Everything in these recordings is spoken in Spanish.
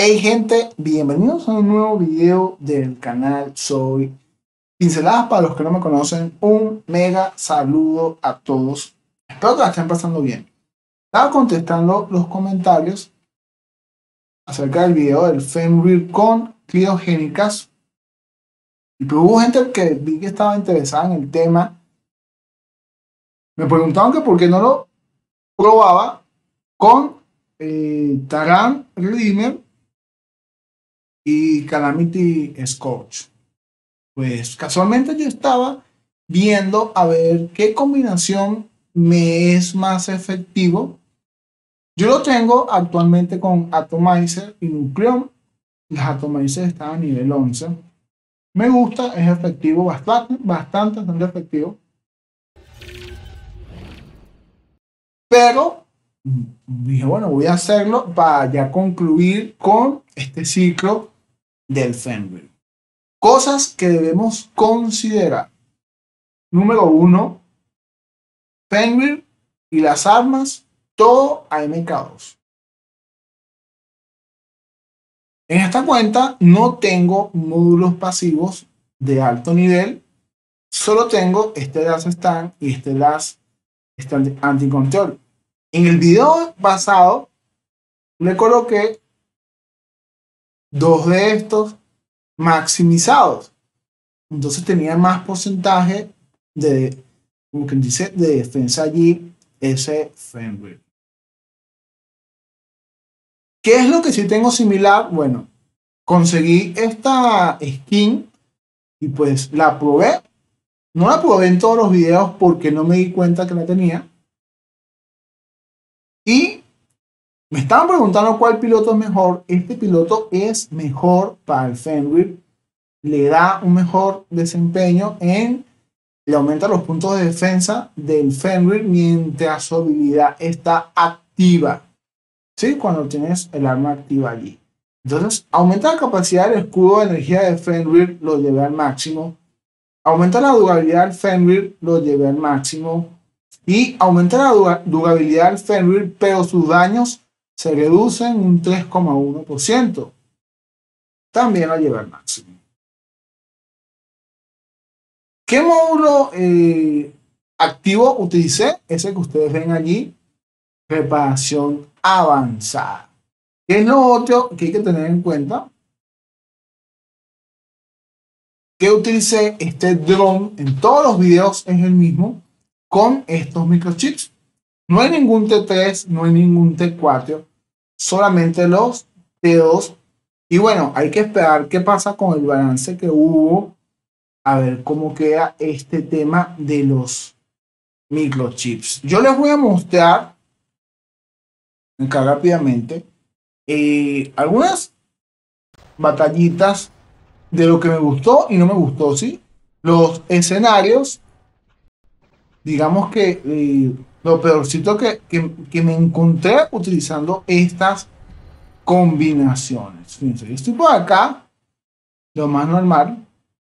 Hey gente, bienvenidos a un nuevo video del canal. Soy Pinceladas. Para los que no me conocen, un mega saludo a todos. Espero que la estén pasando bien. Estaba contestando los comentarios acerca del video del Fenrir con criogénicas. Y pues hubo gente que vi que estaba interesada en el tema. Me preguntaban que por qué no lo probaba con Taran Redeemer y Calamity Scorch. Pues casualmente yo estaba viendo a ver qué combinación me es más efectivo. Yo lo tengo actualmente con Atomizer y Nucleon. Las Atomizer están a nivel 11. Me gusta, es efectivo, bastante efectivo. Pero dije, bueno, voy a hacerlo para ya concluir con este ciclo del Fenrir. Cosas que debemos considerar. Número 1. Fenrir y las armas, todo a MK2. En esta cuenta no tengo módulos pasivos de alto nivel. Solo tengo este Last Stand y este Last Stand Anti-Control. En el video pasado le coloqué dos de estos maximizados. Entonces tenía más porcentaje de, como quien dice, de defensa allí, ese Fenrir. ¿Qué es lo que sí tengo similar? Bueno, conseguí esta skin y pues la probé. No la probé en todos los videos porque no me di cuenta que la tenía. Y me estaban preguntando cuál piloto es mejor. Este piloto es mejor para el Fenrir. Le da un mejor desempeño le aumenta los puntos de defensa del Fenrir mientras su habilidad está activa. ¿Sí? Cuando tienes el arma activa allí. Entonces, aumenta la capacidad del escudo de energía de Fenrir, lo llevé al máximo. Aumenta la durabilidad del Fenrir, lo llevé al máximo. Y aumenta la durabilidad del Fenrir, pero sus daños se reducen un 3,1%. También lo llevé al máximo. ¿Qué módulo activo utilicé? Ese que ustedes ven allí. Reparación avanzada. ¿Qué es lo otro que hay que tener en cuenta? Que utilicé este drone en todos los videos, es el mismo, con estos microchips. No hay ningún T3, no hay ningún T4, solamente los T2. Y bueno, hay que esperar qué pasa con el balance que hubo, a ver cómo queda este tema de los microchips. Yo les voy a mostrar acá rápidamente algunas batallitas de lo que me gustó y no me gustó, ¿sí? Los escenarios, digamos que lo peorcito que me encontré utilizando estas combinaciones. Fíjense, yo estoy por acá, lo más normal.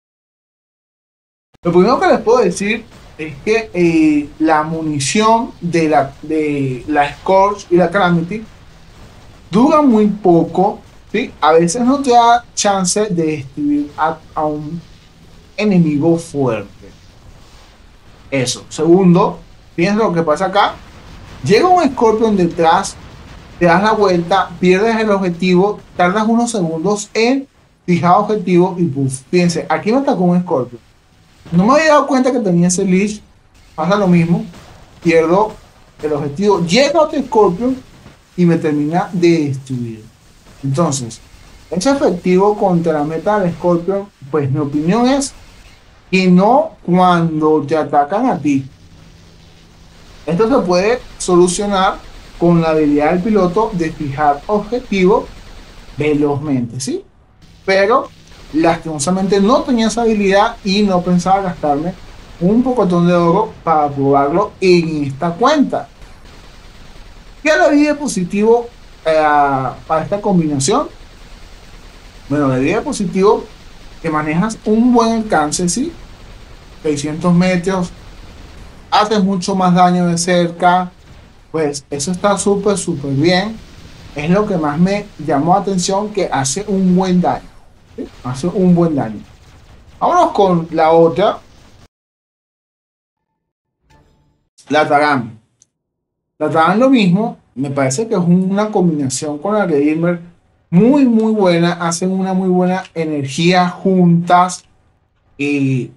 Lo primero que les puedo decir es que la munición de la Scorch y la Calamity dura muy poco, ¿sí? A veces no te da chance de destruir a un enemigo fuerte. Eso. Segundo, fíjense lo que pasa acá. Llega un Scorpion detrás, te das la vuelta, pierdes el objetivo, tardas unos segundos en fijar objetivo y puff. Fíjense, aquí me atacó un Scorpion. No me había dado cuenta que tenía ese leash. Pasa lo mismo. Pierdo el objetivo. Llega otro Scorpion y me termina de destruir. Entonces, ¿es efectivo contra la meta del Scorpion? Pues mi opinión es que no cuando te atacan a ti. Esto se puede solucionar con la habilidad del piloto de fijar objetivo velozmente, ¿sí? Pero lastimosamente no tenía esa habilidad y no pensaba gastarme un pocotón de oro para probarlo en esta cuenta. ¿Qué le di de positivo para esta combinación? Bueno, le di de positivo que manejas un buen alcance, ¿sí? 600 metros, haces mucho más daño de cerca, pues eso está súper bien. es lo que más me llamó la atención, que hace un buen daño. ¿Sí? Hace un buen daño. Vámonos con la otra, la Taram. La Taram lo mismo, me parece que es una combinación con la Redeemer muy muy buena, hacen una muy buena energía juntas. Y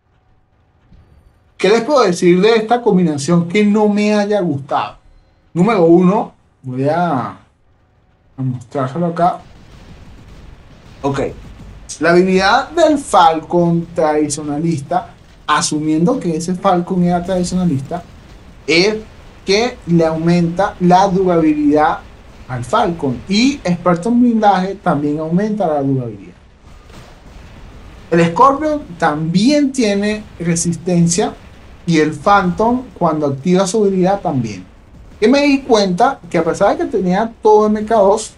¿qué les puedo decir de esta combinación que no me haya gustado? Número uno, voy a mostrárselo acá. Ok, la habilidad del Falcon tradicionalista, asumiendo que ese Falcon era tradicionalista, es que le aumenta la durabilidad al Falcon. Y experto en blindaje también aumenta la durabilidad. El Scorpion también tiene resistencia y el Phantom cuando activa su habilidad también. Y me di cuenta que a pesar de que tenía todo MK2,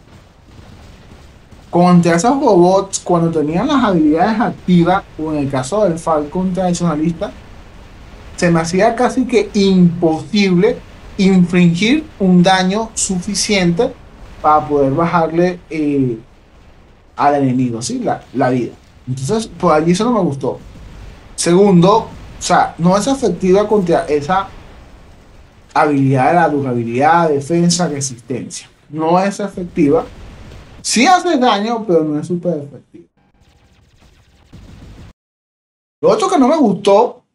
contra esos robots, cuando tenían las habilidades activas, o en el caso del Falcon tradicionalista, se me hacía casi que imposible infringir un daño suficiente para poder bajarle al enemigo, ¿sí? La vida. Entonces, por allí eso no me gustó. Segundo, o sea, no es efectiva contra esa habilidad de la durabilidad, defensa, resistencia. No es efectiva. Sí hace daño, pero no es súper efectiva. Lo otro que no me gustó,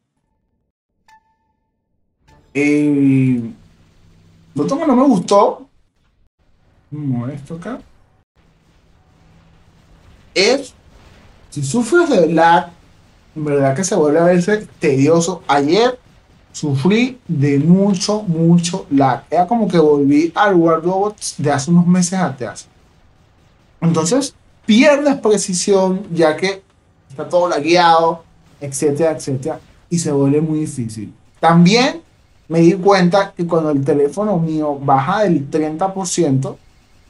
eh, lo otro que no me gustó, esto acá, es si sufres de lag, en verdad que se vuelve a verse tedioso. Ayer sufrí de mucho lag. Era como que volví al War Robots de hace unos meses atrás. Entonces pierdes precisión ya que está todo lagueado, etcétera, etcétera, y se vuelve muy difícil. También me di cuenta que cuando el teléfono mío baja del 30%,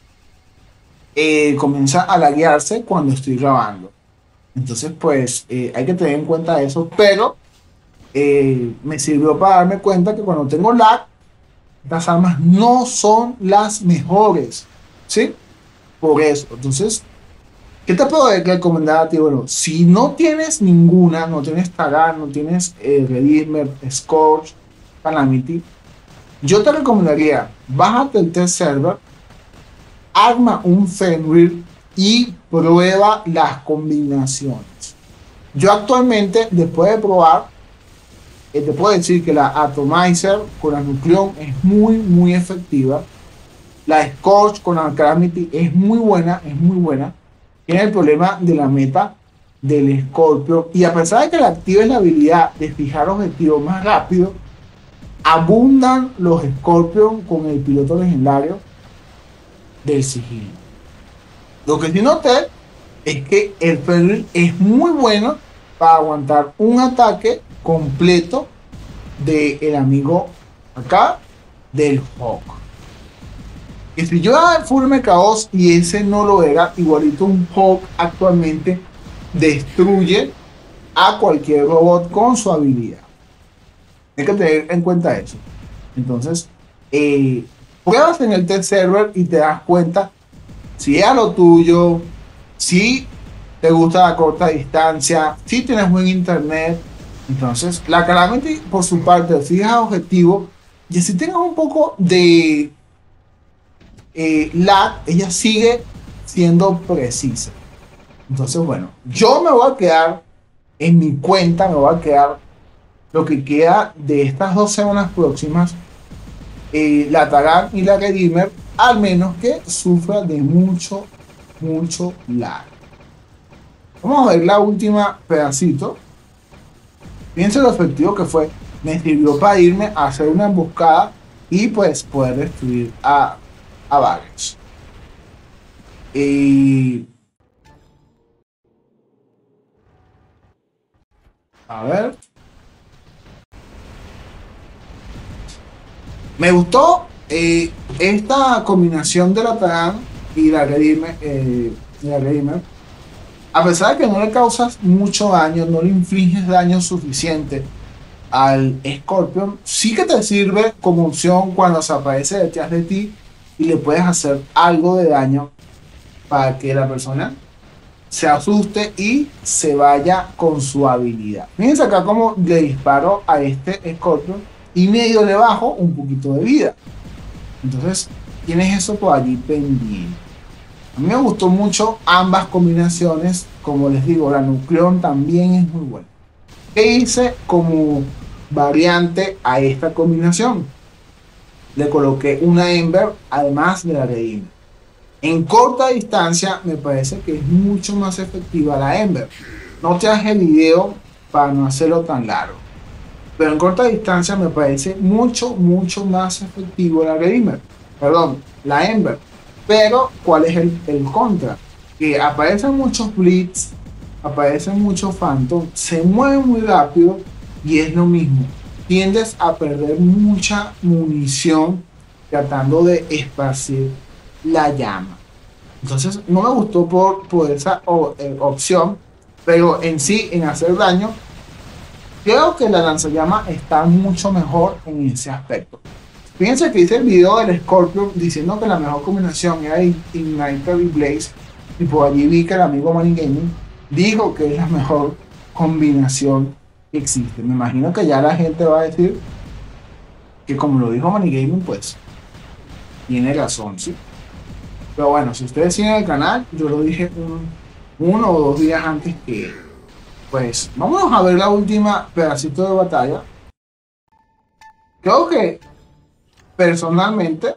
comienza a laguearse cuando estoy grabando. Entonces, pues hay que tener en cuenta eso, pero me sirvió para darme cuenta que cuando tengo lag, las armas no son las mejores, ¿sí? Por eso, entonces, ¿qué te puedo recomendar a ti? Bueno, si no tienes ninguna, no tienes Taran, no tienes Redeemer, Scorch, Calamity, yo te recomendaría, bájate el test server, arma un Fenrir y prueba las combinaciones. Yo actualmente, después de probar, te puedo decir que la Atomizer con la Nucleon es muy efectiva. La Scorch con la Calamity es muy buena, es muy buena. Tiene el problema de la meta del Scorpio. Y a pesar de que le actives la habilidad de fijar objetivos más rápido, abundan los Scorpion con el piloto legendario del sigilo. Lo que sí noté es que el Fenrir es muy bueno para aguantar un ataque completo del amigo acá del Hawk. Y si yo era el Full MK2 y ese no lo era, igualito un Hawk actualmente destruye a cualquier robot con su habilidad. Hay que tener en cuenta eso. Entonces, pruebas en el test server y te das cuenta si es lo tuyo, si te gusta la corta distancia, si tienes buen internet. Entonces, la Calamity por su parte fija objetivo y si tengas un poco de lag, ella sigue siendo precisa. Entonces, bueno, yo me voy a quedar en mi cuenta, me voy a quedar lo que queda de estas 2 semanas próximas, la Taran y la Redeemer, al menos que sufra de mucho lag. Vamos a ver la última pedacito. Piensa lo efectivo que fue. Me sirvió para irme a hacer una emboscada y pues poder destruir a varios. A ver. Me gustó esta combinación de la Taran y la Redeemer. A pesar de que no le causas mucho daño, no le infliges daño suficiente al Scorpion, sí que te sirve como opción cuando se aparece detrás de ti y le puedes hacer algo de daño para que la persona se asuste y se vaya con su habilidad. Fíjense acá como le disparo a este Scorpion y medio le bajo un poquito de vida. Entonces tienes eso por allí pendiente. A mí me gustó mucho ambas combinaciones. Como les digo, la Nucleon también es muy buena. ¿Qué hice como variante a esta combinación? Le coloqué una Ember además de la Redeemer. En corta distancia me parece que es mucho más efectiva la Ember. No te hagas el video para no hacerlo tan largo. Pero en corta distancia me parece mucho más efectivo la Redeemer. Perdón, la Ember. Pero, ¿cuál es el contra? Que aparecen muchos Blitz, aparecen muchos Phantom, se mueven muy rápido y es lo mismo. Tiendes a perder mucha munición tratando de esparcir la llama. Entonces, no me gustó por esa opción, pero en sí, en hacer daño, creo que la lanzallamas está mucho mejor en ese aspecto. Fíjense que hice el video del Scorpion diciendo que la mejor combinación era Igniter y Blaze, y por allí vi que el amigo Money Gaming dijo que es la mejor combinación que existe. Me imagino que ya la gente va a decir que como lo dijo Money Gaming, pues tiene razón, ¿sí? Pero bueno, si ustedes siguen el canal, yo lo dije uno o 2 días antes que, pues, vámonos a ver la última pedacito de batalla. Creo que personalmente,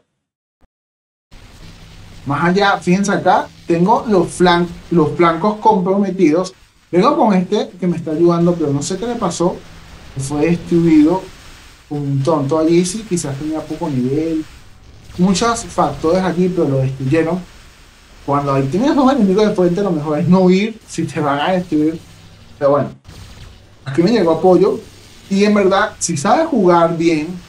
más allá, fíjense acá, tengo los flancos comprometidos. Vengo con este que me está ayudando, pero no sé qué le pasó. Fue destruido un tonto allí, sí, quizás tenía poco nivel. Muchos factores aquí, pero lo destruyeron. Cuando ahí tienes 2 enemigos de frente, lo mejor es no ir si te van a destruir. Pero bueno, aquí me llegó apoyo. Y en verdad, si sabes jugar bien,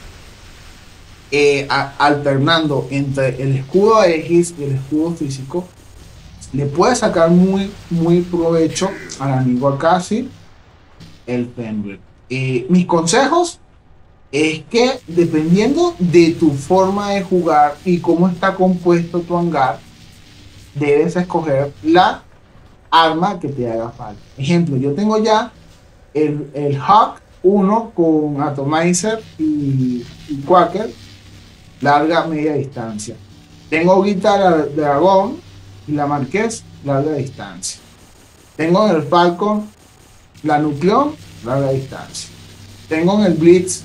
alternando entre el escudo X y el escudo físico, le puedes sacar muy provecho al amigo Akashi, el Fenrir. Mis consejos es que dependiendo de tu forma de jugar y cómo está compuesto tu hangar, debes escoger la arma que te haga falta. Ejemplo, yo tengo ya el Hawk 1 con Atomizer y Quaker, larga media distancia. Tengo ahorita la Dragón y la Marqués, larga distancia. Tengo en el Falcon la Nucleon, larga distancia. Tengo en el Blitz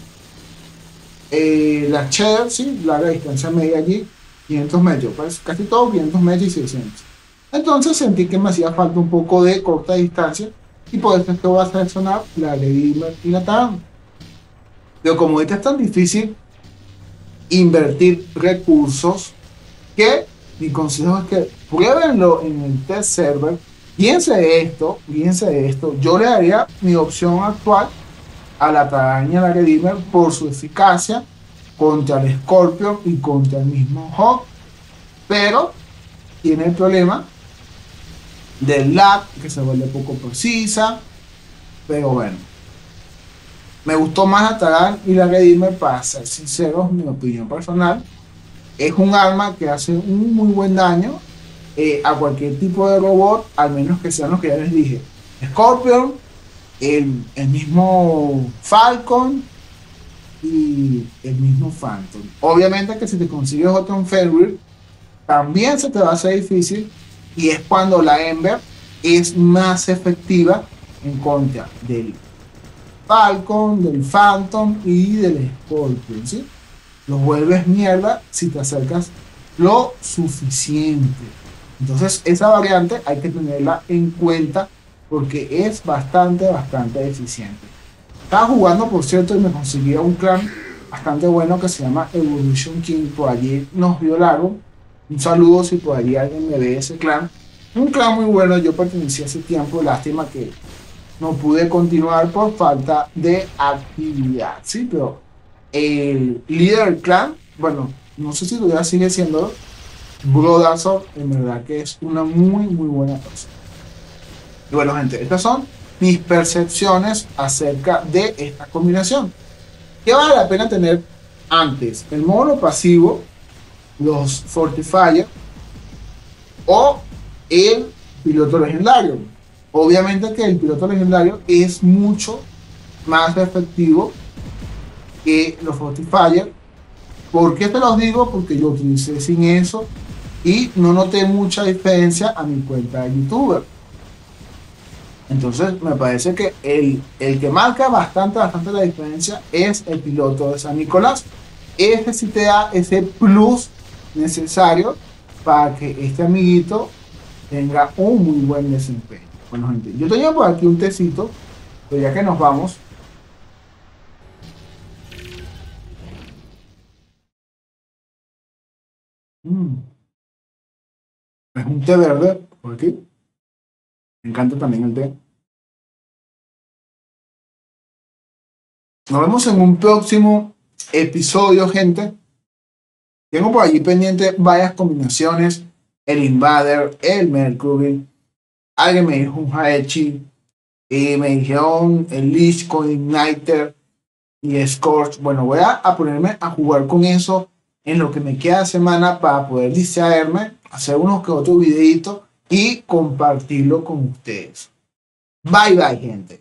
la Cheddar, sí, larga distancia media allí, 500 metros, pues casi todo 500 metros y 600. Entonces sentí que me hacía falta un poco de corta distancia y por eso es que voy a seleccionar la Redeemer y la Taran. Pero como ahorita es tan difícil invertir recursos, que mi consejo es que pruébenlo en el test server. Piense de esto. Yo le daría mi opción actual a la Taraña, la Redeemer, por su eficacia contra el Scorpion y contra el mismo Hawk, pero tiene el problema del lag, que se vuelve poco precisa. Pero bueno, me gustó más la Taran y la Redeemer, para ser sinceros, mi opinión personal. Es un arma que hace un muy buen daño a cualquier tipo de robot, al menos que sean los que ya les dije: Scorpion, el mismo Falcon y el mismo Phantom. Obviamente que si te consigues otro Fenrir, también se te va a hacer difícil, y es cuando la Ember es más efectiva en contra del Falcon, del Phantom y del Scorpion, ¿sí? Los vuelves mierda si te acercas lo suficiente. Entonces esa variante hay que tenerla en cuenta porque es bastante eficiente. Estaba jugando, por cierto, y me conseguí un clan bastante bueno que se llama Evolution King. Por allí nos violaron. Un saludo si por allí alguien me ve ese clan. Un clan muy bueno, yo pertenecí hace tiempo, lástima que no pude continuar por falta de actividad, ¿sí? Pero el líder del clan, bueno, no sé si todavía sigue siendo Brodazo, en verdad que es una muy buena persona. Y bueno, gente, estas son mis percepciones acerca de esta combinación. ¿Qué vale la pena tener antes? El módulo pasivo, los Fortifier o el piloto legendario. Obviamente que el piloto legendario es mucho más efectivo que los Fortifier. ¿Por qué te los digo? Porque yo utilicé sin eso y no noté mucha diferencia a mi cuenta de youtuber. Entonces me parece que el que marca bastante la diferencia es el piloto de San Nicolás. Este sí te da ese plus necesario para que este amiguito tenga un muy buen desempeño. Bueno, gente, yo tenía por aquí un tecito, pero ya que nos vamos. Es un té verde por aquí. Me encanta también el té. Nos vemos en un próximo episodio, gente. Tengo por allí pendiente varias combinaciones. El Invader, el Mercury. Alguien me dijo un Haechi. Y me dijeron el Lich con Igniter y Scorch. Bueno, voy a ponerme a jugar con eso en lo que me queda de semana para poder distraerme, hacer unos que otros videitos y compartirlo con ustedes. Bye bye, gente.